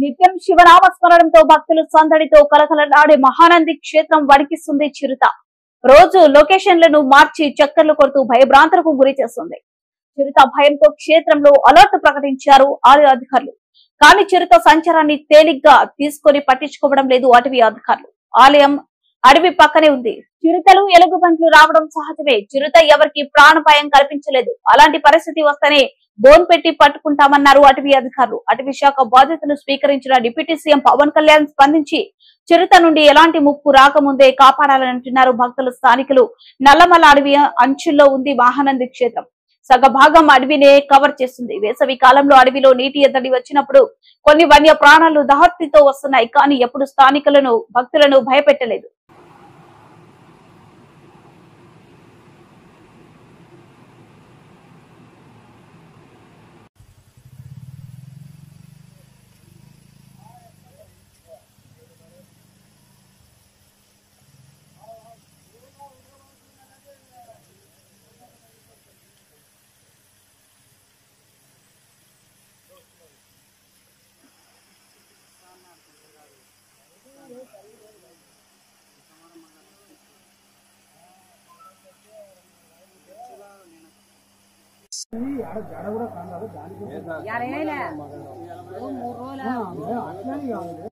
నిత్యం శివనామ స్మరణంతో భక్తులు సందడితో కలకలలాడే మహానంది క్షేత్రం వణికిస్తుంది చిరుత. రోజు లొకేషన్లను మార్చి చక్కర్లు కొడుతూ భయభ్రాంతులకు గురి చేస్తుంది. చిరుత భయంతో క్షేత్రంలో అలర్ట్ ప్రకటించారు ఆలయ అధికారులు. కానీ చిరుత సంచారాన్ని తేలిగ్గా తీసుకొని పట్టించుకోవడం లేదు అటవీ అధికారులు. ఆలయం అడవి పక్కనే ఉంది. చిరుతలు ఎలుగుబంట్లు రావడం సహజమే. చిరుత ఎవరికి ప్రాణాపాయం కల్పించలేదు. అలాంటి పరిస్థితి వస్తేనే బోన్ పెట్టి పట్టుకుంటామన్నారు అటవీ అధికారులు. అటవీ శాఖ బాధ్యతలు స్వీకరించిన డిప్యూటీ సీఎం పవన్ కళ్యాణ్ స్పందించి చిరుత నుండి ఎలాంటి ముప్పు రాకముందే కాపాడాలని అంటున్నారు భక్తులు. స్థానికులు నల్లమల అడవి అంచుల్లో ఉంది మహానంది క్షేత్రం. సగభాగం అడవినే కవర్ చేస్తుంది. వేసవి కాలంలో అడవిలో నీటి ఎద్దడి వచ్చినప్పుడు కొన్ని వన్య ప్రాణాలు దహత్తితో వస్తున్నాయి. కానీ ఎప్పుడు స్థానికులను భక్తులను భయపెట్టలేదు. यार 3 రోజులు